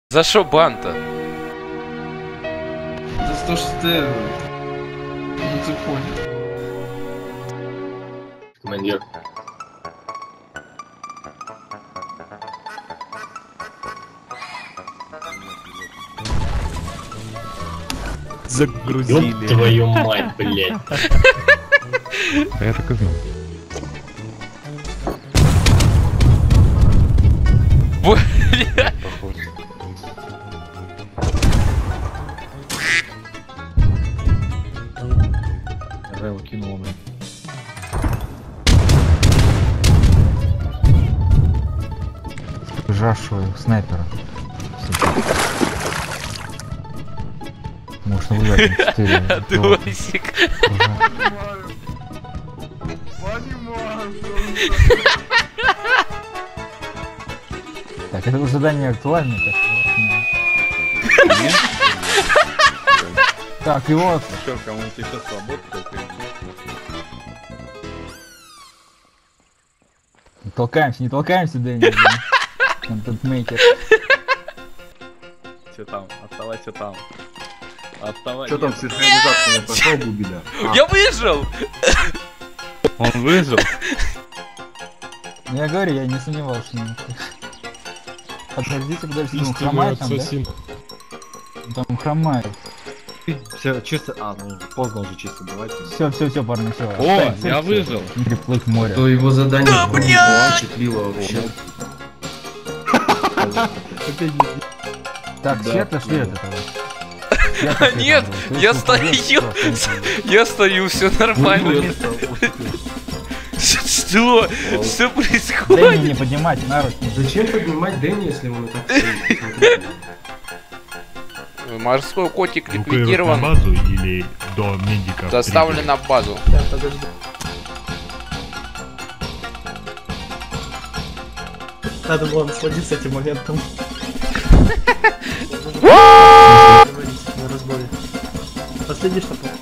За що бан-то? За то, что ты... Ну ты понял. Командир. Загрузили. Ёб твою мать, блядь. Я так и знал. Бля. Я его кинул, блин. Жашую снайпера. Может, выиграть 4. Досик. Так, это уже задание актуально. Так, и вот. Что, кому-то сейчас работает? Не толкаемся, Дэнни. Контент-мейкер. Все там, оставайся там. Оставайся. Что там синхронизация не пошел, Губиля? Я выжил! Он выжил? Я говорю, я не сомневался. Подождите, ну хромает там, да? Там хромает. Все чисто. А, ну поздно уже чисто, давайте. Все, парни, все. О, я выжил. Переплыть море. То его задание Да, блядь! впечатлило вообще. Так, Да, все отошли да. от этого. Нет, я стою. Я стою, все нормально. Что? Что Дэнни происходит? не поднимать на руки. Зачем поднимать Дэнни, если он и так стоит? Смотри. Морской котик Эвакуировать на ликвидирован. базу или до медика? Доставлен на базу. Да, подожди. Надо было насладиться этим моментом. На разборе. Последний, что